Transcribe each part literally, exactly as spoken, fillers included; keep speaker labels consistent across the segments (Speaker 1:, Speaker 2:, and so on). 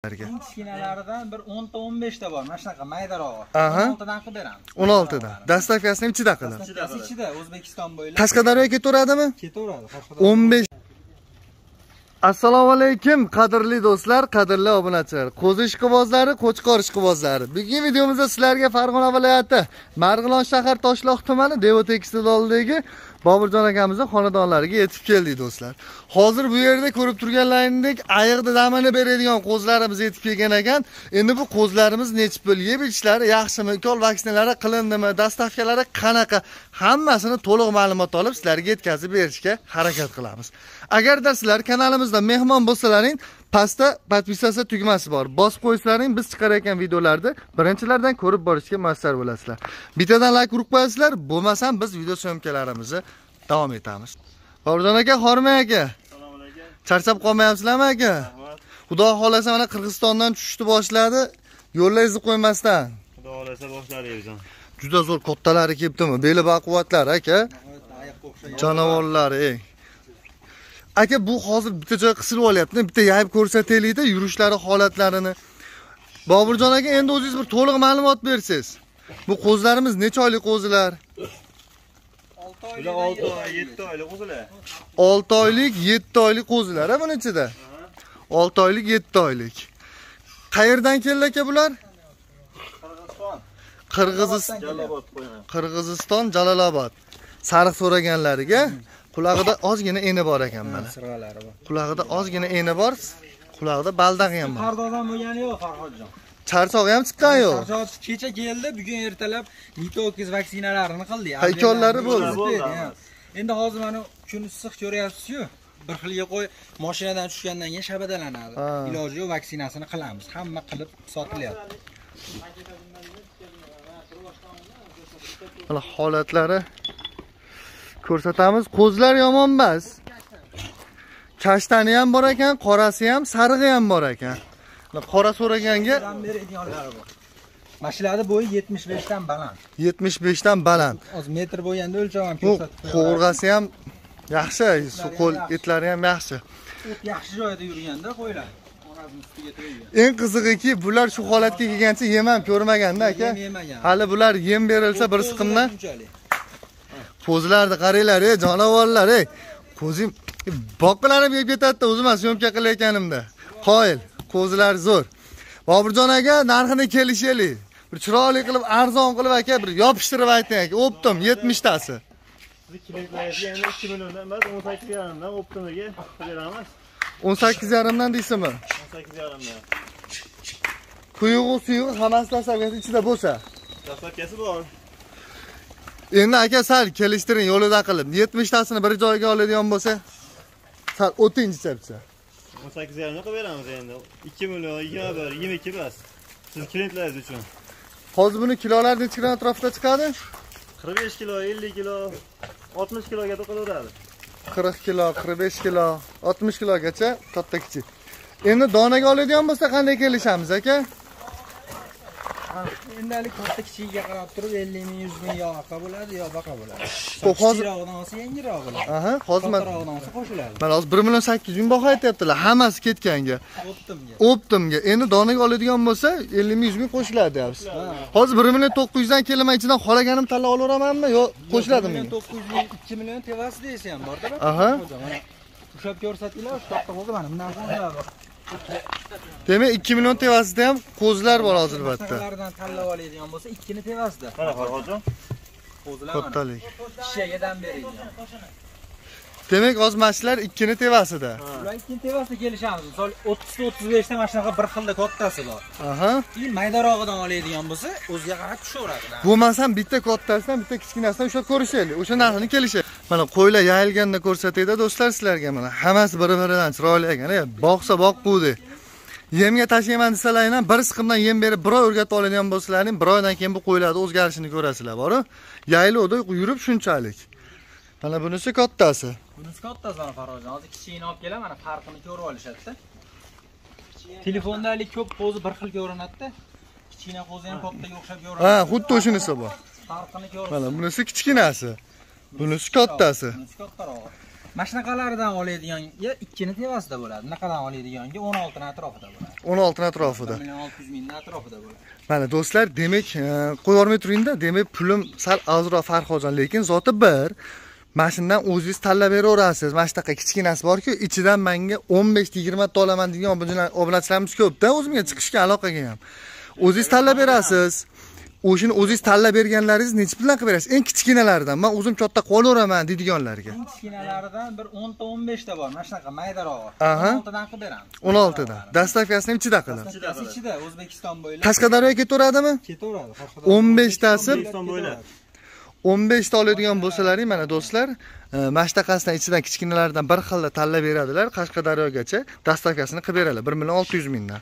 Speaker 1: Kichkinalaridan bir o'n ta o'n besh ta bor. Mana shunaqa maydarog'i.
Speaker 2: o'n
Speaker 1: olti dan qilib beramiz.
Speaker 2: o'n olti dan. Dastavkasini ichida qilib.
Speaker 1: Dastavkasi ichida O'zbekiston bo'ylab.
Speaker 2: Qashqadaryoga ketaveradimi?
Speaker 1: Ketaveradi.
Speaker 2: o'n besh. Assalomu alaykum qadrli do'stlar, qadrli obunachilar. Qo'zi ishqibozlari, Qo'chqor ishqibozlari. Bugungi videomizda sizlarga Farg'ona viloyati Marg'ilon shahar Toshloq tumani Devo tekstilidagi Boburjon akamizning xonadonlariga yetib keldik do'stlar. Hozir bu yerda ko'rib turganlaringdek ayiqda damini beradigan qo'zlarimiz yetib kelgan ekan. Endi bu qo'zlarimiz nechib pul yeb ichishlari yaxshimi, ukol vaksinalari qilindimi, dastavkalari qanaqa, hammasini to'liq ma'lumot olib sizlarga yetkazib berishga harakat qilamiz. Agarda sizlar kanalimizda mehmon bo'lsalaring, pastda podpisatsiya tugmasi bor. Bosib qo'ysalaring biz chiqarayotgan videolarni birinchilardan ko'rib borishga muvaffaq bo'lasizlar. Bittadan like urib qo'yasizlar, bo'lmasam biz video syomkalarimizni davom etamiz. Boburjon aka, Xormay aka.
Speaker 3: Assalomu alaykum.
Speaker 2: Charchab qolmayapsizlarmi aka? Xudo xolasa mana Qirg'izistondan tushishni boshladi. Yo'llaringizni qo'ymasdan.
Speaker 3: Xudo xolasa boshlari yerdan.
Speaker 2: Juda zo'r kattalari kelibdimi? Beli baquvvatlar aka. Jonivorlar, ey. Aka, bu hozir bitta joy qisilib olyapti. Bitta yayib ko'rsataylik-da yurishlari, holatlarini. Boburjon aka, endi o'zingiz bir to'liq ma'lumot bersiz. Bu qo'zlarimiz necha oylik qo'zilar?
Speaker 3: olti oy, yetti oylik qo'zilar.
Speaker 2: olti oylik, yetti oylik qo'zilar, ha, buning ichida. olti oylik, yetti oylik. Qayerdan keldi aka bular?
Speaker 3: Qirg'iziston.
Speaker 2: Qirg'iziston. Qirg'iziston, Jalolobod. Sariq so'raganlariga qulog'ida ozgina eni bor ekan mana.
Speaker 1: Siralari bor.
Speaker 2: Qulog'ida ozgina eni bor, qulog'ida baldag'i ham bor.
Speaker 1: Qardodan bo'lgani yo'q, Farhodjon.
Speaker 2: Charchog'i ham chiqqan yo'q.
Speaker 1: Charchoq kecha keldi, bugun ertalab nitokiz vaksinalarini qildik.
Speaker 2: Haykollari bo'ldi.
Speaker 1: Endi hozir mana kuni issiq ko'ryapsiz-ku. Bir xilga qo'y, mashinadan tushgandan keyin shabadalanadi. Iloji yo'q, vaksinasini qilamiz. Hamma qilib sotilyapti.
Speaker 2: Mana holatlari ko'rsatamiz. Qo'zlar yomon emas. Kashtani ham bor ekan, qorasi ham, sarig'i ham bor ekan. Qora so'raganga
Speaker 1: mashinada bo'yi yetmish besh dan baland.
Speaker 2: yetmish besh dan baland.
Speaker 1: Hozir metr bo'lganda o'lchavam ko'rsatib qo'yaman.
Speaker 2: Qo'rg'asi ham yaxshi, qo'l etlari ham yaxshi.
Speaker 1: Yaxshi joyda yurganda qo'ylar. Onasining ustiga to'ygan.
Speaker 2: Eng qizig'iki, bular shu holatga kelgancha yem ham ko'rmaganda aka. Hali bular yem berilsa bir siqimdan. Qo'zlarni qaranglar, ey jonivorlar, ey. Qo'zim boqqalarim yeb ketadi, o'zim ham syomka qilayotganimda. Qoyil, qo'zlar zo'r. Boburjon aka, narxini kelishaylik. Bir chiroyli qilib, arzon qilib aka, bir yopishtirib ayting aka. O'pdim yetmish tasi.
Speaker 3: Siz kilolarga endi ikki milliondan emas, o'n sakkiz yarim dan o'ptimiga beramiz.
Speaker 2: o'n sakkiz yarim dan deysizmi?
Speaker 3: o'n sakkiz yarim dan.
Speaker 2: Quyug'i, suyug'i hammasi dastavkasi ichida bo'lsa.
Speaker 3: Dastavkasi bor.
Speaker 2: Endi aka sal kelishtiring yo'lida qilib. yetmish tasini bir joyga oladigan bo'lsa, sal o'tingicha bitsa.
Speaker 3: o'n sakkiz yarim dan qilib beramiz endi. ikki million, yigirma bir, yigirma ikki bas. Siz klientlaringiz uchun.
Speaker 2: Hozir buni kilolar necha kilodan atrofida chiqadi?
Speaker 3: qirq besh kilo, ellik kilo, oltmish kiloga to'qilaveradi.
Speaker 2: qirq kilo, qirq besh kilo, oltmish kilogacha katta kichik. Endi donaga oladigan bo'lsa qanday kelishamiz aka?
Speaker 1: Endalik katta kichigiga qarab turib ellik ming, yuz ming yo baqa bo'ladi, yo baqa bo'ladi.
Speaker 2: Hozir
Speaker 1: Kichikroqdan olsa yangiroq bo'ladi.
Speaker 2: Aha, hozir men
Speaker 1: Kattaroqdan olsa qo'shiladi.
Speaker 2: mana hozir bir million sakkiz yuz ming baho aytyaptilar, hammasi ketganga.
Speaker 1: O'ptimga.
Speaker 2: O'ptimga. Endi donaga oladigan bo'lsa ellik ming, yuz ming qo'shiladi deyapsiz. Hozir bir million to'qqiz yuz dan kelma ichidan xolaganim tanlab olaveramanmi yo qo'shiladimi?
Speaker 1: bir million to'qqiz yuz ming, ikki million tevasi deysi ham bor-da.
Speaker 2: Aha.
Speaker 1: Ushab ko'rsatinglar, shu yoqda qo'zi mana bundan qo'zilar bor.
Speaker 2: Demak ikki million tevasida ham qo'zlar bor hozir albatta.
Speaker 1: Taqalardan tanlab oladigan bo'lsa ikkini tevasida.
Speaker 3: Mana Farhodjon.
Speaker 1: Qo'zilar
Speaker 2: Kattalik.
Speaker 1: Kishigadan beradigan.
Speaker 2: Demak hozir mashlar ikkini tevasida.
Speaker 1: Ular ikkini tevasida kelishamiz. Misol o'ttiz o'ttiz besh ta mashinaga bir xilda kattasi bor.
Speaker 2: Aha.
Speaker 1: Keyin maydarog'idan oladigan bo'lsa, o'ziga qarab tushaveradi.
Speaker 2: Bo'lmasam bitta kattasidan, bitta kichkinasidan ushlab ko'rishaylik. O'sha narxini kelishaylik. Mana qo'ylar yayilganda ko'rsatayda do'stlar sizlarga mana. Hammasi bir-biridan chiroyli ekan. Boqsa boqqudi. Yemga tashlayman desalar ham bir siqimdan yem berib, bir oy o'rgatib oladigan bo'lsalaring, bir oydan keyin bu qo'ylarda o'zgarishini ko'rasizlar, bor-ku. Yaylovda yurib shunchalik. Mana bunisi kattasi.
Speaker 1: Bunisi kattasi mana Farhodjon. Hozir kichigini olib kelaman, mana farqini ko'rib olishadi-da. Telefondalik ko'p qo'zi bir xil ko'rinadi-da. Kichkina qo'zi ham kattaga o'xshab ko'rinadi.
Speaker 2: Ha, xuddi o'shunisi bor.
Speaker 1: Farqini ko'rib.
Speaker 2: Mana bunisi kichkinasi. Bunisi kattasi.
Speaker 1: Bunisi kattarog'i. Mana shunaqalardan oladigan ikkini tevasida bo'ladi. Bunaqadan oladiganga o'n olti ning atrofida bo'ladi.
Speaker 2: o'n olti ning atrofida.
Speaker 1: bir million olti yuz ming ning atrofida bo'ladi.
Speaker 2: Mana do'stlar, demak, qo'yib olmay turingda, demak, pulim sal ozroq farq hozir, lekin zoti bir. Mana shundan o'zingiz tanlab beraverasiz. Mana shunaqa kichkinasi bor-ku, ichidan menga o'n besh yigirma ta olaman degan obunachilarimiz ko'p-da, o'zimga chiqishga aloqaga ham. O'zingiz tanlab berasiz. O'shini o'zingiz tanlab berganlaringiz necha puldan qilib berasiz? Eng kichkinalaridan, men o'zim katta qo'laveraman deydiganlarga.
Speaker 1: Eng kichkinalaridan bir o'n ta o'n besh ta bor. Mana shunaqa maydarog'i.
Speaker 2: Aha.
Speaker 1: o'n olti dan qilib beramiz.
Speaker 2: o'n olti dan. Dastavkasini ham ichida qilib.
Speaker 1: Ichida O'zbekiston bo'ylab.
Speaker 2: Qashqadaryoga ketaveradimi?
Speaker 1: Ketaveradi.
Speaker 2: o'n besh tasi
Speaker 3: O'zbekiston bo'ylab.
Speaker 2: o'n besh ta oladigan bo'lsalaring, mana do'stlar, mana shunaqasidan ichidan kichkinalardan bir xilda tanlab beradilar, Qashqadaryogacha dastavkasini qilib beradilar bir million olti yuz mingdan.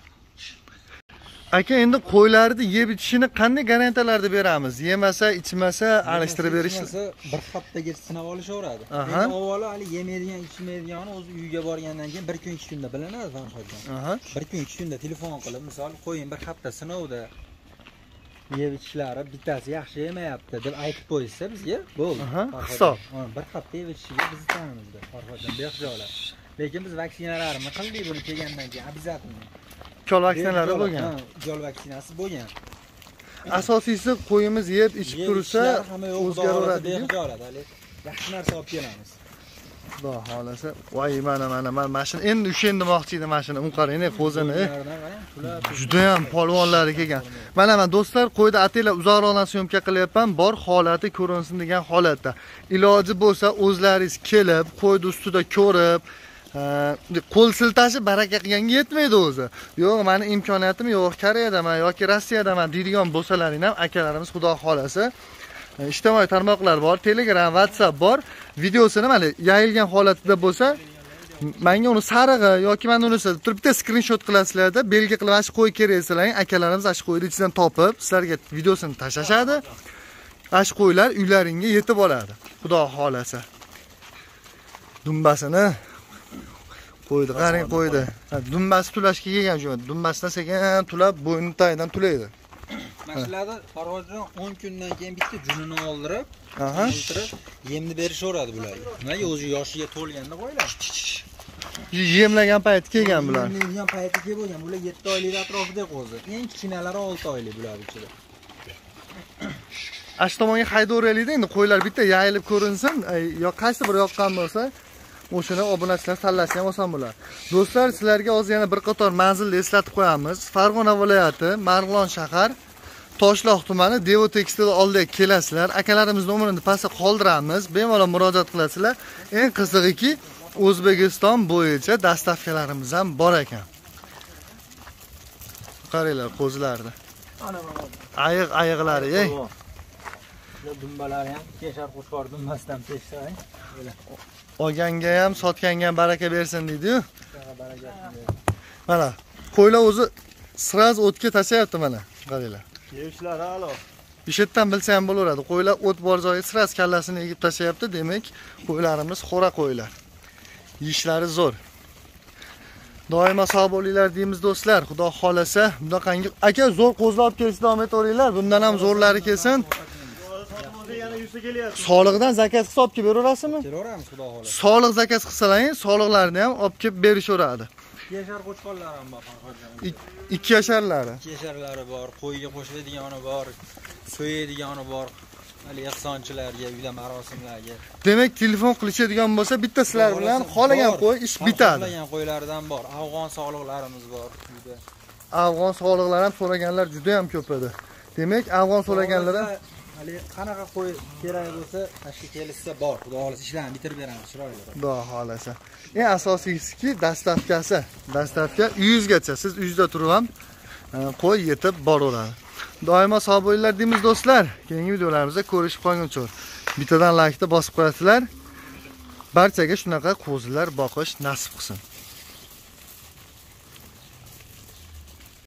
Speaker 2: Aka, endi qo'ylarni yeb ichishini qanday garantiyalarda beramiz? Yemasa, ichmasa, alishtirib berish.
Speaker 1: Bir haftaga sinab olishaveradi.
Speaker 2: Aha.
Speaker 1: Endi avvalo hali yemaydigan, ichmaydigani o'zi uyiga borgandan keyin bir kun ikki kunda bilinadi Farhodjon.
Speaker 2: Aha.
Speaker 1: Bir kun ikki kunda telefon qilib, misol qo'ying bir hafta sinovda yeb ichishlari bittasi yaxshi yemayapti deb aytib qo'ysa bizga bo'ldi.
Speaker 2: Hisob.
Speaker 1: Bir hafta yeb ichishiga bizni tanimizda Farhodjon behijolat. Lekin biz vaksinalarni qildik buni kelgandan keyin обязательно.
Speaker 2: Kol vaksinalari bo'lgan.
Speaker 1: Jol vaksinasi bo'lgan.
Speaker 2: Asosiysi qo'yimiz yeb ichib tursa o'zgaraveradi.
Speaker 1: Yaxshi narsa olib kelamiz.
Speaker 2: Xudo xolasa. Voy, mana mana mana mashina endi o'sha demoqchi edim mashina. Un qarang, qo'zini. Juda ham polvonlari kelgan. Mana men do'stlar, qo'yda atela uzoqroqdan syomka qilyapman, bor holati ko'rinsin degan holatda. Iloji bo'lsa o'zlaringiz kelib, qo'yni ustida ko'rib, qo'l siltashi baraka qilganga yetmaydi o'zi. Yo'q, meni imkoniyatim yo'q, Koreyadaman yoki Rossiyadaman deydigan bo'lsalaring ham akalarimiz xudo xolasa ijtimoiy tarmoqlar bor, Telegram, WhatsApp bor. Videosini mana yayilgan holatida bo'lsa, menga uni sarig'i yoki men uni turib bitta skrinshot qilasizlarda, belgi qilib ash qo'y kerak desalaring, akalarimiz ash qo'yni ichidan topib, sizlarga videosini tashlashadi. Ash qo'ylar uylaringga yetib oladi. Xudo xolasa. Dumbasini qo'ydi, qarang qo'ydi. Dumbasi tulashga kelgan shu. Dumbasidan sekin tulab, bo'yni tagidan tulaydi.
Speaker 1: Mashlarda Farhodjon o'n kundan keyin bitta junini oldirib,
Speaker 2: aha,
Speaker 1: o'ltirib, yemni berishaveradi bularga. Nimaga o'zi yoshiga to'lganda qo'ylar.
Speaker 2: Yemlagan payti kelgan bular.
Speaker 1: Yemlagan payti kelib bo'lgan. Bular yetti oylik atrofida qo'zi. Eng kichkinalari olti oylik bular ichida.
Speaker 2: Ash tomonga haydaveraylik-da, endi qo'ylar bitta yayilib ko'rinsin, yo qaysi bir yoqqan bo'lsa, o'shani obunachilar tanlashi ham oson bo'ladi. Do'stlar, sizlarga hozir yana bir qator manzilni eslatib qo'yamiz. Farg'ona viloyati, Marg'ilon shahar, Toshloq tumani, Devo Tekstil oldiga kelasizlar. Akalarimizning nomerini pastga qoldiramiz. Bemalol murojaat qilasizlar. Eng qizig'iki, O'zbekiston bo'yicha dastavkalarimiz ham bor ekan. Qaranglar qo'zilarni.
Speaker 1: Ana mana.
Speaker 2: Ayiq ayiqlari, ey.
Speaker 1: Dumbalari ham keshar qo'shqor dumbasidan peshsang.
Speaker 2: Olganga ham, sotganga ham baraka bersin deydi-yu. Mana, qo'ylar o'zi siraz o'tga tashlayapti mana. Qaranglar.
Speaker 3: Yeyishlar a'lo.
Speaker 2: Bishetdan bilsa ham bo'laveradi. Qo'ylar o't bor joyi siraz kallasini egib tashlayapti, demak, qo'ylarimiz xo'ra qo'ylar. Yishlari zo'r. Doimo sog' bo'linglar deymiz do'stlar. Xudo xolasa, bunaqangi aka zo'r qo'zlar olib kelishni davom etaveringlar. Bundan ham zo'rlari kelsin. Soliqdan zakat hisob kelib beraverasizmi?
Speaker 1: Beraveramiz xudo xolasa.
Speaker 2: Soliq zakat qilsalaring, soliqlarni ham olib kelib berishaveradi.
Speaker 1: Yashar qo'chqonlar ham bor Farhodjon.
Speaker 2: Ikki yasharlari.
Speaker 1: Ikki yasharlari bor, qo'yga qo'shiladigan bor, so'yadigan bor. Hali ehsonchilarga, uyda marosimlarga.
Speaker 2: Demak, telefon qilishadigan bo'lsa, bitta sizlar bilan xolagan qo'y ish bitadi.
Speaker 1: Xolagan qo'ylardan bor, afg'on sog'liqlarimiz bor uyda.
Speaker 2: Afg'on sog'liqlar ham so'raganlar juda ham ko'p edi. Demak, afg'on so'raganlar ham
Speaker 1: hali qanaqa qo'y kerak bo'lsa, tashkil kelishsa bor. Xudo xolasa ishlarni bitirib beramiz, chiroyli.
Speaker 2: Xudo xolasa. Eng asosiysi dastavkasi. Dastavka uyingizgacha, siz uyingizda turib ham qo'y yetib boraveradi. Doimo sog' bo'linglar deymiz do'stlar. Keyingi videolarimizda ko'rishib qolguncha bittadan like-ni bosib qo'yasizlar. Barchaga shunaqa qo'zilar boqish nasib qilsin.